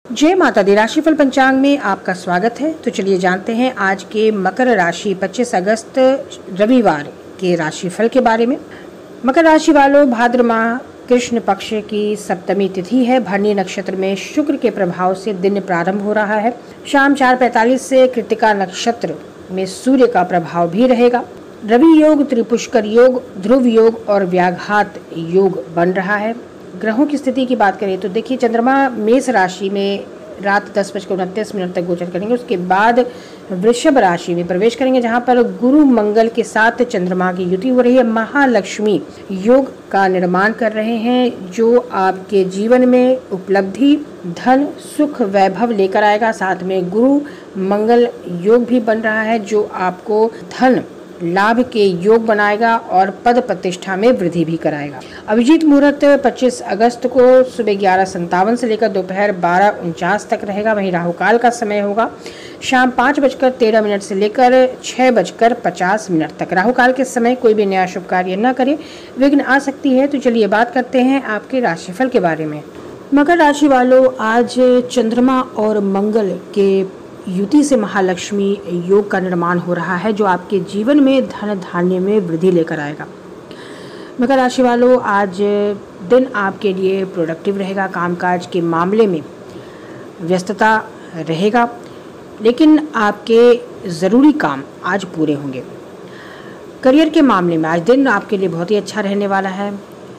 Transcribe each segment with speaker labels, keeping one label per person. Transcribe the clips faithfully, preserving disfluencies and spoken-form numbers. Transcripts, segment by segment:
Speaker 1: जय माता दी। राशिफल पंचांग में आपका स्वागत है। तो चलिए जानते हैं आज के मकर राशि पच्चीस अगस्त रविवार के राशिफल के बारे में। मकर राशि वालों, भाद्र माह कृष्ण पक्ष की सप्तमी तिथि है। भरणी नक्षत्र में शुक्र के प्रभाव से दिन प्रारंभ हो रहा है। शाम चार पैंतालीस से कृतिका नक्षत्र में सूर्य का प्रभाव भी रहेगा। रवि योग, त्रिपुष्कर योग, ध्रुव योग और व्याघात योग बन रहा है। ग्रहों की स्थिति की बात करें तो देखिए, चंद्रमा मेष राशि में रात दस बजकर उनतीस मिनट तक गोचर करेंगे। उसके बाद वृषभ राशि में प्रवेश करेंगे, जहां पर गुरु मंगल के साथ चंद्रमा की युति हो रही है। महालक्ष्मी योग का निर्माण कर रहे हैं, जो आपके जीवन में उपलब्धि, धन, सुख, वैभव लेकर आएगा। साथ में गुरु मंगल योग भी बन रहा है, जो आपको धन लाभ के योग बनाएगा और पद प्रतिष्ठा में वृद्धि भी कराएगा। अभिजीत मुहूर्त पच्चीस अगस्त को सुबह ग्यारह संतावन से लेकर दोपहर बारह उनचास तक रहेगा। वहीं राहु काल का समय होगा शाम पाँच बजकर तेरह मिनट से लेकर छः बजकर पचास मिनट तक। राहु काल के समय कोई भी नया शुभ कार्य न करें, विघ्न आ सकती है। तो चलिए बात करते हैं आपके राशिफल के बारे में। मकर राशि वालों, आज चंद्रमा और मंगल के युति से महालक्ष्मी योग का निर्माण हो रहा है, जो आपके जीवन में धन धान्य में वृद्धि लेकर आएगा। मकर राशि वालों, आज दिन आपके लिए प्रोडक्टिव रहेगा। कामकाज के मामले में व्यस्तता रहेगा, लेकिन आपके ज़रूरी काम आज पूरे होंगे। करियर के मामले में आज दिन आपके लिए बहुत ही अच्छा रहने वाला है।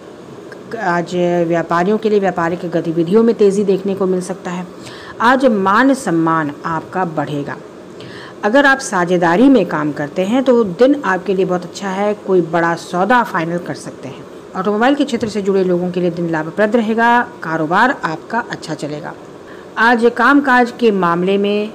Speaker 1: आज व्यापारियों के लिए व्यापारिक गतिविधियों में तेज़ी देखने को मिल सकता है। आज मान सम्मान आपका बढ़ेगा। अगर आप साझेदारी में काम करते हैं तो दिन आपके लिए बहुत अच्छा है। कोई बड़ा सौदा फाइनल कर सकते हैं। ऑटोमोबाइल के क्षेत्र से जुड़े लोगों के लिए दिन लाभप्रद रहेगा। कारोबार आपका अच्छा चलेगा। आज कामकाज के मामले में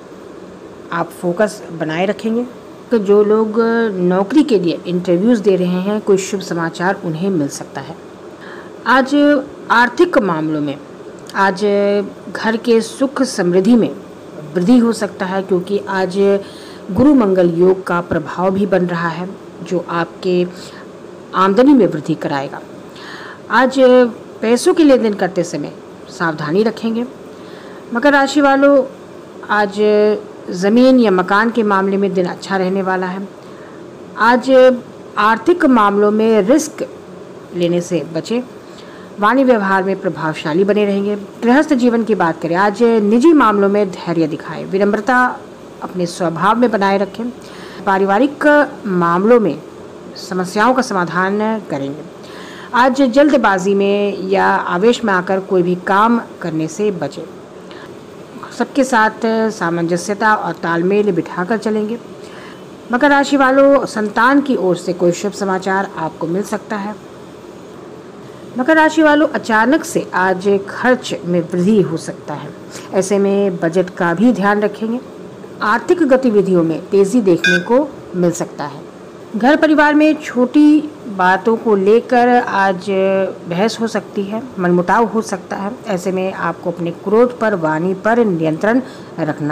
Speaker 1: आप फोकस बनाए रखेंगे। तो जो लोग नौकरी के लिए इंटरव्यूज़ दे रहे हैं, कोई शुभ समाचार उन्हें मिल सकता है। आज आर्थिक मामलों में आज घर के सुख समृद्धि में वृद्धि हो सकता है, क्योंकि आज गुरु मंगल योग का प्रभाव भी बन रहा है, जो आपके आमदनी में वृद्धि कराएगा। आज पैसों के लेन देन करते समय सावधानी रखेंगे। मकर राशि वालों, आज ज़मीन या मकान के मामले में दिन अच्छा रहने वाला है। आज आर्थिक मामलों में रिस्क लेने से बचें। वाणी व्यवहार में प्रभावशाली बने रहेंगे। गृहस्थ जीवन की बात करें, आज निजी मामलों में धैर्य दिखाएं। विनम्रता अपने स्वभाव में बनाए रखें। पारिवारिक मामलों में समस्याओं का समाधान करेंगे। आज जल्दबाजी में या आवेश में आकर कोई भी काम करने से बचें। सबके साथ सामंजस्यता और तालमेल बिठाकर चलेंगे। मकर राशि वालों, संतान की ओर से कोई शुभ समाचार आपको मिल सकता है। मकर राशि वालों, अचानक से आज खर्च में वृद्धि हो सकता है। ऐसे में बजट का भी ध्यान रखेंगे। आर्थिक गतिविधियों में तेज़ी देखने को मिल सकता है। घर परिवार में छोटी बातों को लेकर आज बहस हो सकती है, मनमुटाव हो सकता है। ऐसे में आपको अपने क्रोध पर, वाणी पर नियंत्रण रखना